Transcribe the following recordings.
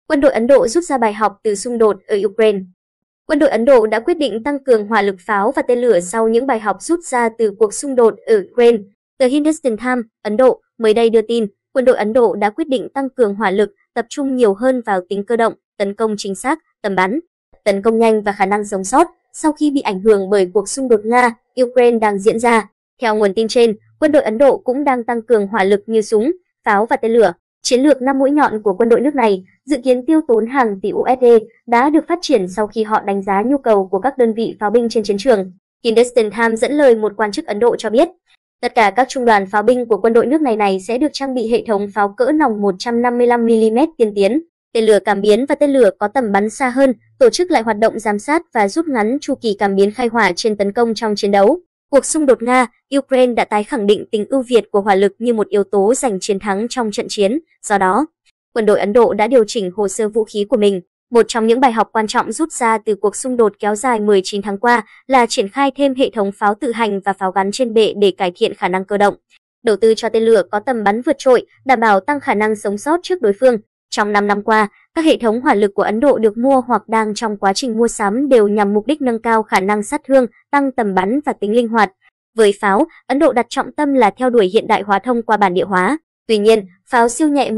Quân đội Ấn Độ rút ra bài học từ xung đột ở Ukraine. Quân đội Ấn Độ đã quyết định tăng cường hỏa lực pháo và tên lửa sau những bài học rút ra từ cuộc xung đột ở Ukraine. Tờ Hindustan Times, Ấn Độ, mới đây đưa tin, quân đội Ấn Độ đã quyết định tăng cường hỏa lực, tập trung nhiều hơn vào tính cơ động, tấn công chính xác, tầm bắn, tấn công nhanh và khả năng sống sót sau khi bị ảnh hưởng bởi cuộc xung đột Nga-Ukraine đang diễn ra. Theo nguồn tin trên, quân đội Ấn Độ cũng đang tăng cường hỏa lực như súng, pháo và tên lửa. Chiến lược 5 mũi nhọn của quân đội nước này dự kiến tiêu tốn hàng tỷ USD đã được phát triển sau khi họ đánh giá nhu cầu của các đơn vị pháo binh trên chiến trường. Hindustan Times dẫn lời một quan chức Ấn Độ cho biết, tất cả các trung đoàn pháo binh của quân đội nước này sẽ được trang bị hệ thống pháo cỡ nòng 155mm tiên tiến, tên lửa cảm biến và tên lửa có tầm bắn xa hơn, tổ chức lại hoạt động giám sát và rút ngắn chu kỳ cảm biến khai hỏa trên tấn công trong chiến đấu. Cuộc xung đột Nga-Ukraine đã tái khẳng định tính ưu việt của hỏa lực như một yếu tố giành chiến thắng trong trận chiến. Do đó, quân đội Ấn Độ đã điều chỉnh hồ sơ vũ khí của mình. Một trong những bài học quan trọng rút ra từ cuộc xung đột kéo dài 19 tháng qua là triển khai thêm hệ thống pháo tự hành và pháo gắn trên bệ để cải thiện khả năng cơ động. Đầu tư cho tên lửa có tầm bắn vượt trội, đảm bảo tăng khả năng sống sót trước đối phương. Trong 5 năm qua, các hệ thống hỏa lực của Ấn Độ được mua hoặc đang trong quá trình mua sắm đều nhằm mục đích nâng cao khả năng sát thương, tăng tầm bắn và tính linh hoạt. Với pháo, Ấn Độ đặt trọng tâm là theo đuổi hiện đại hóa thông qua bản địa hóa. Tuy nhiên, pháo siêu nhẹ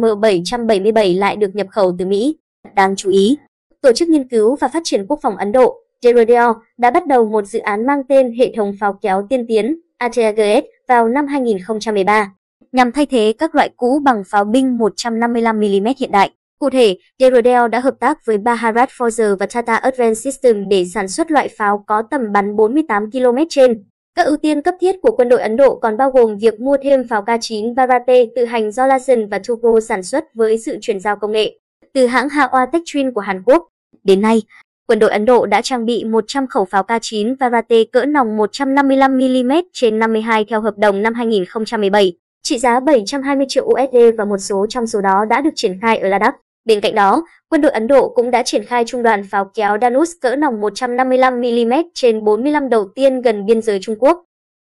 M777 lại được nhập khẩu từ Mỹ. Đáng chú ý, Tổ chức Nghiên cứu và Phát triển Quốc phòng Ấn Độ, DRDO, đã bắt đầu một dự án mang tên hệ thống pháo kéo tiên tiến ATAGS vào năm 2013, nhằm thay thế các loại cũ bằng pháo binh 155mm hiện đại. Cụ thể, DRDO đã hợp tác với Bharat Forge và Tata Advanced Systems để sản xuất loại pháo có tầm bắn 48 km trên. Các ưu tiên cấp thiết của quân đội Ấn Độ còn bao gồm việc mua thêm pháo K9 Varate tự hành do Larsen và Tugro sản xuất với sự chuyển giao công nghệ từ hãng Haoa Techtrin của Hàn Quốc. Đến nay, quân đội Ấn Độ đã trang bị 100 khẩu pháo K9 Varate cỡ nòng 155mm trên 52 theo hợp đồng năm 2017, trị giá 720 triệu USD và một số trong số đó đã được triển khai ở Ladakh. Bên cạnh đó, quân đội Ấn Độ cũng đã triển khai trung đoàn pháo kéo Danus cỡ nòng 155mm trên 45 đầu tiên gần biên giới Trung Quốc.